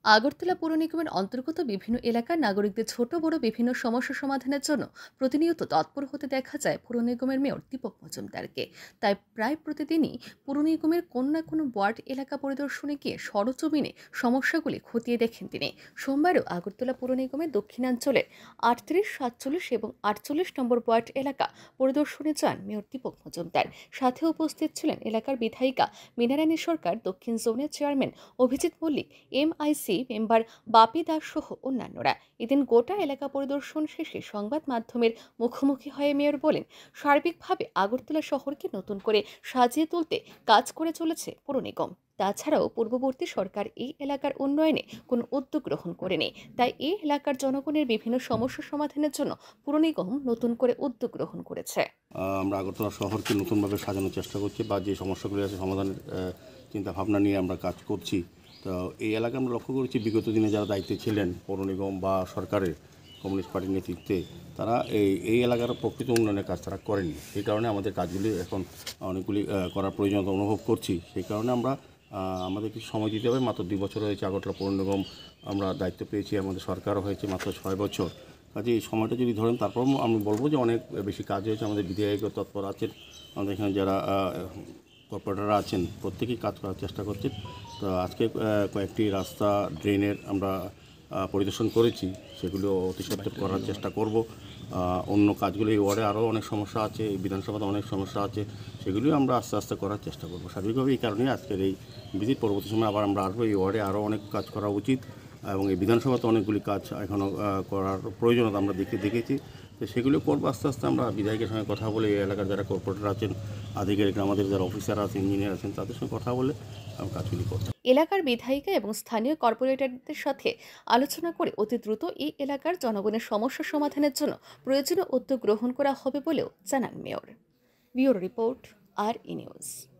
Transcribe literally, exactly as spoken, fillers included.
আগরতলা পৌর নিগমের অন্তর্গত বিভিন্ন এলাকার নাগরিকদের ছোট বড় বিভিন্ন সমস্যা সমাধানের জন্য প্রতিনিয়ত তৎপর হতে দেখা যায় পৌর নিগমের মেয়র দীপক মজুমদারকে। তাই প্রায় প্রতিদিনই পৌর নিগমের কোনো না কোনো ওয়ার্ড এলাকা পরিদর্শনে গিয়ে সরজমিনে সমস্যাগুলি খতিয়ে দেখেন তিনি। সোমবারও আগরতলা পৌর নিগমের দক্ষিণাঞ্চলের আটত্রিশ, সাতচল্লিশ এবং আটচল্লিশ নম্বর ওয়ার্ড এলাকা পরিদর্শনে যান মেয়র দীপক মজুমদার। সাথে উপস্থিত ছিলেন এলাকার বিধায়িকা মীনারানী সরকার, দক্ষিণ জোনের chairman Abhijit Mallick, MIC member Bapi Das সহ অন্যান্যরা। এদিন গোটা এলাকা পরিদর্শন শেষে সংবাদ মাধ্যমের মুখোমুখি হয়ে মেয়র বলেন, সার্বিকভাবে আগরতলা শহরকে নতুন করে সাজিয়ে তুলতে কাজ করে চলেছে পৌর নিগম। তাছাড়াও পূর্ববর্তী সরকার এই এলাকার উন্নয়নে কোনো উদ্যোগ গ্রহণ করেনি, তাই এই এলাকার জনগণের বিভিন্ন সমস্যা সমাধানের জন্য পৌর নিগম নতুন করে উদ্যোগ গ্রহণ করেছে। আমরা আগরতলা শহরকে নতুনভাবে সাজানোর চেষ্টা করছি, বা যে সমস্যাগুলি আছে সমাধানের চিন্তা ভাবনা নিয়ে আমরা কাজ করছি। তো এই এলাকায় আমরা লক্ষ্য করেছি, বিগত দিনে যারা দায়িত্বে ছিলেন পৌর নিগম বা সরকারের কমিউনিস্ট পার্টির নেতৃত্বে, তারা এই এই এলাকার প্রকৃত উন্নয়নের কাজ তারা করেনি। সেই কারণে আমাদের কাজগুলি এখন অনেকগুলি করার প্রয়োজনীয়তা অনুভব করছি। সেই কারণে আমরা আমাদের কিছু সময় দিতে হবে। মাত্র দুই বছর হয়েছে আগরতলা পৌর নিগম আমরা দায়িত্ব পেয়েছি, আমাদের সরকারও হয়েছে মাত্র ছয় বছর। কাজে এই সময়টা যদি ধরেন, তারপর আমি বলবো যে অনেক বেশি কাজ হয়েছে। আমাদের বিধায়কও তৎপর আছেন, আমাদের এখানে যারা কর্পোরেটররা আছেন প্রত্যেকেই কাজ করার চেষ্টা করছেন। তো আজকে কয়েকটি রাস্তা, ড্রেনের আমরা পরিদর্শন করেছি, সেগুলো অতি সত্বর করার চেষ্টা করব। অন্য কাজগুলো এই ওয়ার্ডে আরও অনেক সমস্যা আছে, এই বিধানসভাতে অনেক সমস্যা আছে, সেগুলিও আমরা আস্তে আস্তে করার চেষ্টা করব। সার্বিকভাবে এই কারণেই আজকের এই ভিজিট। পরবর্তী সময় আবার আমরা আসবো। এই ওয়ার্ডে আরও অনেক কাজ করা উচিত এবং এই বিধানসভাতে অনেকগুলি কাজ এখনও করার প্রয়োজনীয়তা আমরা দেখে দেখেছি। তো সেগুলো করবো আস্তে আস্তে। আমরা বিধায়কের সঙ্গে কথা বলে, এই এলাকার যারা কর্পোরেটর আছেন, আধিকারিক, আমাদের যারা অফিসার আছেন, ইঞ্জিনিয়ার আছেন, তাদের সঙ্গে কথা বলে কাজগুলি করতে। এলাকার বিধায়িকা এবং স্থানীয় কর্পোরেটরদের সাথে আলোচনা করে অতি দ্রুত এই এলাকার জনগণের সমস্যা সমাধানের জন্য প্রয়োজনীয় উদ্যোগ গ্রহণ করা হবে বলেও জানান mayor. Bureau report, R E news.